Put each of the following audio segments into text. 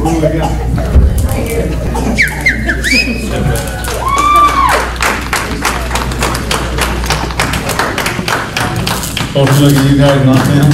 Who we got? Folks, look at you guys, not them.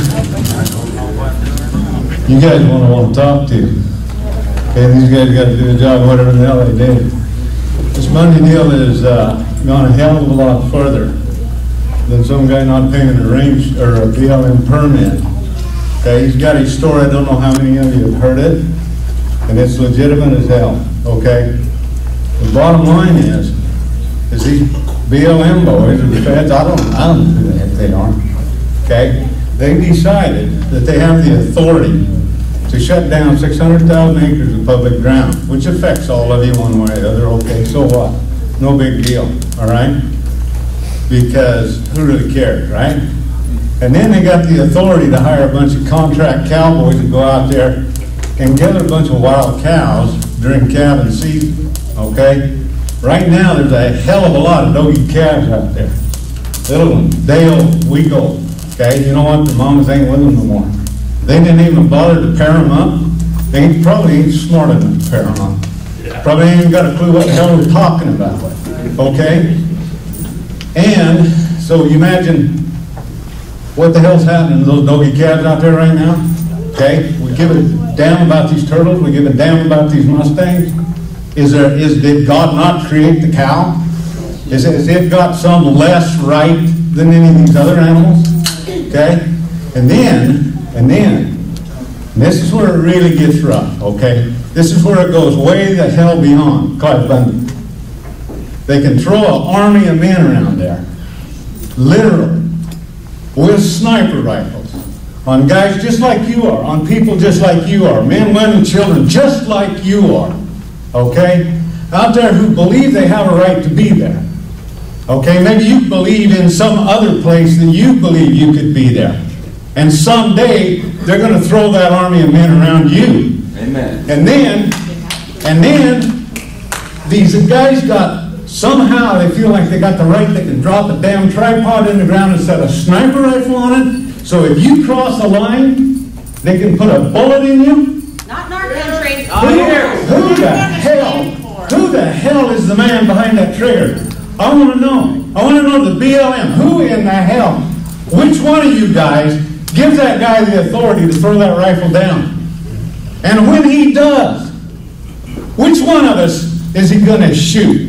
You guys want to talk to. Okay, these guys got to do a job, whatever the hell they did. This Monday deal is gone a hell of a lot further than some guy not paying a range or a BLM permit. Okay, he's got his story. I don't know how many of you have heard it, and it's legitimate as hell. Okay, the bottom line is these BLM boys or the feds, I don't know who the heck they are. Okay, they decided that they have the authority to shut down 600,000 acres of public ground, which affects all of you one way or the other. Okay, so what? No big deal, all right? Because who really cares, right? And then they got the authority to hire a bunch of contract cowboys to go out there and gather a bunch of wild cows during calving season, okay? Right now, there's a hell of a lot of doggy calves out there. Little ones, Dale, Weagle, okay? You know what? The mamas ain't with them no more. They didn't even bother to pair them up. They probably ain't smart enough to pair them up. Yeah. Probably ain't even got a clue what the hell we're talking about, okay? And so you imagine what the hell's happening to those doggy calves out there right now, okay? We give a damn about these turtles. We give a damn about these Mustangs. Did God not create the cow? Has it got some less right than any of these other animals? Okay? And this is where it really gets rough, okay? This is where it goes way the hell beyond Clive Bundy. They can throw an army of men around there, literally, with sniper rifles, on guys just like you are, on people just like you are, men, women, children, just like you are, okay? Out there who believe they have a right to be there, okay? Maybe you believe in some other place that you believe you could be there. And someday, they're going to throw that army of men around you. Amen. And then, these guys somehow they feel like they got the right, they can drop a damn tripod in the ground and set a sniper rifle on it. So if you cross a line, they can put a bullet in you. Not in our country. Who the hell is the man behind that trigger? I want to know. I want to know the BLM. Who in the hell? Which one of you guys gives that guy the authority to throw that rifle down? And when he does, which one of us is he going to shoot?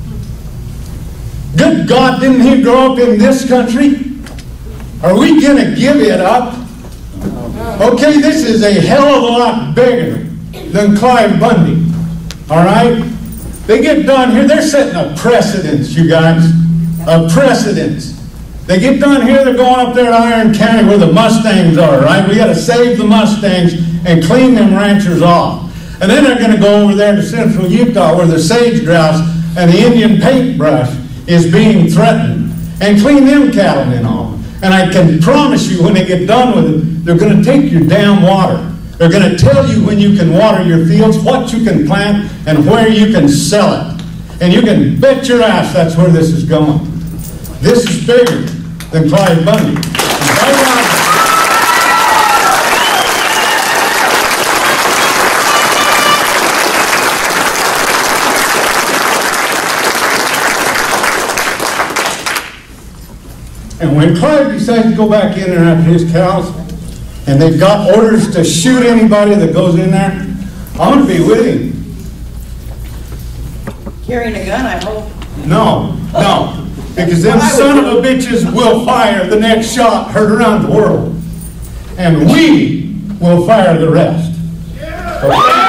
Good God, didn't he grow up in this country? Are we going to give it up? Okay, this is a hell of a lot bigger than Clive Bundy. All right? They get done here, they're setting a precedence, you guys. A precedence. They get done here, they're going up there to Iron County where the Mustangs are, right? We got to save the Mustangs and clean them ranchers off. And then they're going to go over there to central Utah where the sage grouse and the Indian paintbrush is being threatened and clean them cattlemen off. And I can promise you when they get done with it, they're going to take your damn water. They're going to tell you when you can water your fields, what you can plant, and where you can sell it. And you can bet your ass that's where this is going. This is bigger than Clive Bundy. And when Clive decides to go back in there after his cows, and they've got orders to shoot anybody that goes in there, I'm going to be with him. Carrying a gun, I hope. No. Because them son of a bitches will fire the next shot heard around the world. And we will fire the rest. Okay?